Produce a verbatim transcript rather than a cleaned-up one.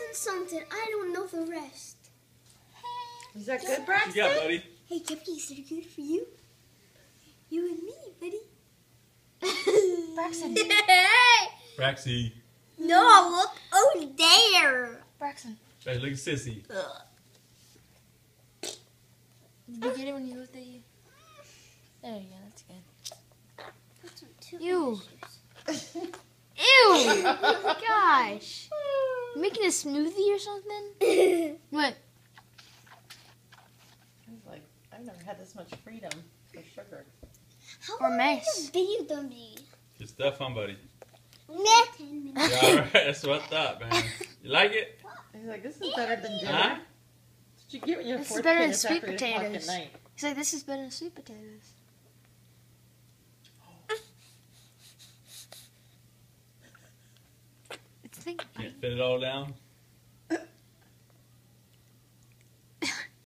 something, something. I don't know the rest. Is that good, Braxton? Yeah, buddy. Hey, cupcakes are good for you. You and me, buddy. Braxton. Hey! Braxy. No, look over there. Braxton. Hey, look at Sissy. Ugh. Did you get it when you looked at you? There you go, that's good. That's some too Ew. delicious. Ew! Gosh. You making a smoothie or something? What? I was like, I've never had this much freedom for sugar. How Or long mace. has the video done be? Good stuff, huh, buddy? Meh. Ten minutes. Yeah, all right. That's what I thought, man. You like it? He's like, this is better than dinner. Huh? Did you get when you're This is fourth better kid? than It's sweet after eight o'clock potatoes. at night. He's like, this is better than sweet potatoes. It's thinking. Can't fit it all down.